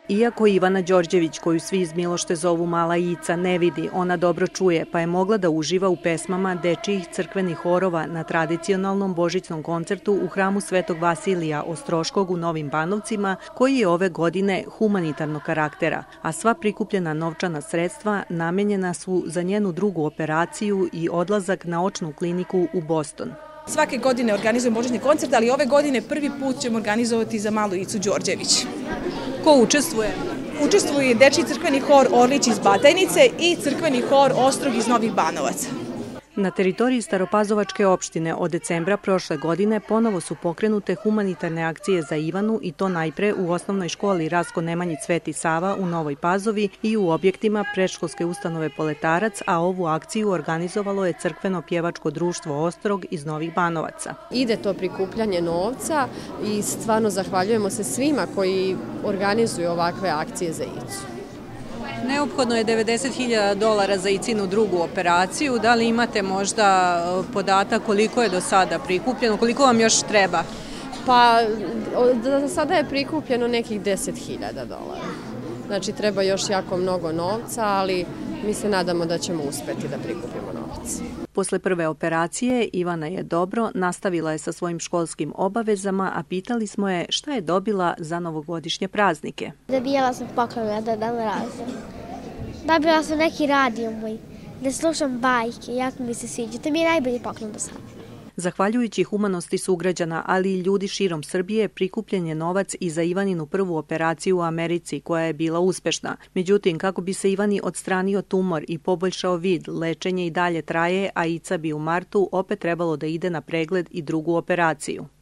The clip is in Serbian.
Iako Ivana Đorđević, koju svi iz Milošte zovu Mala Ica, ne vidi, ona dobro čuje, pa je mogla da uživa u pesmama dečijih crkvenih horova na tradicionalnom božićnom koncertu u hramu Svetog Vasilija Ostroškog u Novim Banovcima, koji je ove godine humanitarnog karaktera, a sva prikupljena novčana sredstva namenjena su za njenu drugu operaciju i odlazak na očnu kliniku u Boston. Svake godine organizujemo božićni koncert, ali ove godine prvi put ćemo organizovati za Malu Icu Đorđević. Ko učestvuje? Učestvuje dečiji crkveni hor Orlić iz Batajnice i crkveni hor Ostrog iz Novih Banovaca. Na teritoriji Staropazovačke opštine od decembra prošle godine ponovo su pokrenute humanitarne akcije za Ivanu i to najpre u osnovnoj školi Rastko Nemanjić Sveti Sava u Novoj Pazovi i u objektima predškolske ustanove Poletarac, a ovu akciju organizovalo je crkveno pjevačko društvo Ostrog iz Novih Banovaca. Ide to prikupljanje novca i stvarno zahvaljujemo se svima koji organizuju ovakve akcije za Icu. Neophodno je $90.000 za Icinu drugu operaciju. Da li imate možda podatak koliko je do sada prikupljeno, koliko vam još treba? Pa do sada je prikupljeno nekih $10.000. Znači treba još jako mnogo novca, ali mi se nadamo da ćemo uspeti da prikupimo novac. Posle prve operacije Ivana je dobro, nastavila je sa svojim školskim obavezama, a pitali smo je šta je dobila za novogodišnje praznike. Dobijala sam poklon da razum. Dobila sam neki radio moj, da slušam bajke, jako mi se sviđa. To mi je najbolji poklon do sada. Zahvaljujući humanosti sugrađana, ali i ljudi širom Srbije, prikupljen je novac i za Ivaninu prvu operaciju u Americi, koja je bila uspešna. Međutim, kako bi se Ivani odstranio tumor i poboljšao vid, lečenje i dalje traje, a Ica bi u martu opet trebalo da ide na pregled i drugu operaciju.